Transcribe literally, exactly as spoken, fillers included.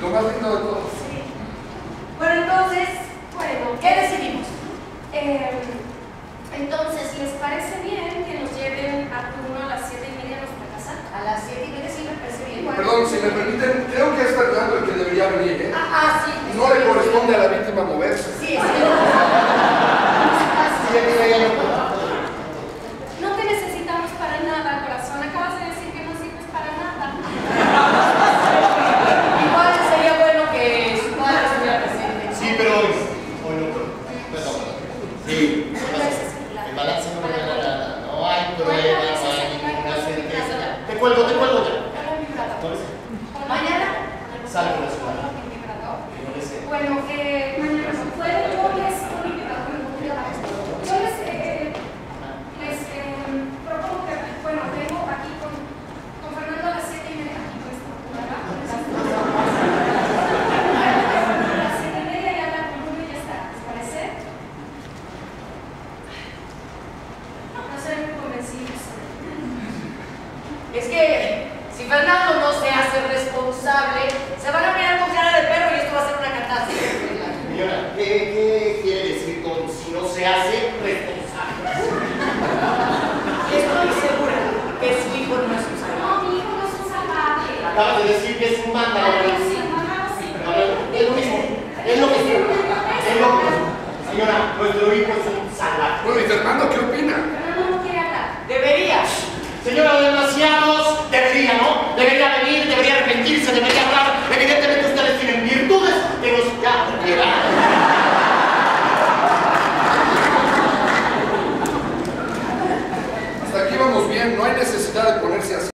Lo más lindo de todo. Sí. Bueno, entonces, bueno, ¿qué decidimos? Eh, entonces, ¿les parece bien que nos lleven a turno a las siete y media a nuestra casa? A las siete y media sí me parece bien. Bueno. Perdón, si me permiten, creo que es Fernando el que debería venir, ¿eh? Ah, ah, sí. No le corresponde a la víctima moverse. Sí, sí. Sí, aquí hay algo. No te necesitamos para nada, corazón. Acabas de decir que no sirves para nada. Igual sería bueno que su padre estuviera presente. Sí, pero hoy. Hoy no puedo. Perdón. Sí. El balance no me da nada. No hay problema, no hay ninguna certeza. Te cuelgo, te cuelgo ya. Mañana. Sale con la escuela. Bueno, No le sé. eh, mañana no puedo. Yo les, yo les, eh, les eh, propongo que, bueno, vengo aquí con, con Fernando a las siete y media. Aquí con esta computadora. A las siete y media ya la columna y ya está. ¿Les parece? No se ven convencidos. Es que si Fernando no se hace responsable, se van a mirar con cara de perro y esto va a ser una catástrofe. Señora, ¿qué, qué quiere decir con si no se hace responsable? Estoy segura que su hijo no es un salvaje. No, mi hijo no es un salvaje. Acabas de decir que es un mándalo. Claro, sí, mamá, sí. Es lo mismo. Es lo mismo. Es lo mismo. Señora, nuestro hijo es un salvaje. Bueno, ¿y Fernando qué opina? Fernando no quiere hablar. Debería. Señora, demasiados debería, ¿no? Debería venir, debería arrepentirse, debería hablar. Evidentemente ustedes tienen virtudes que nos ya Hasta aquí vamos bien, no hay necesidad de ponerse así.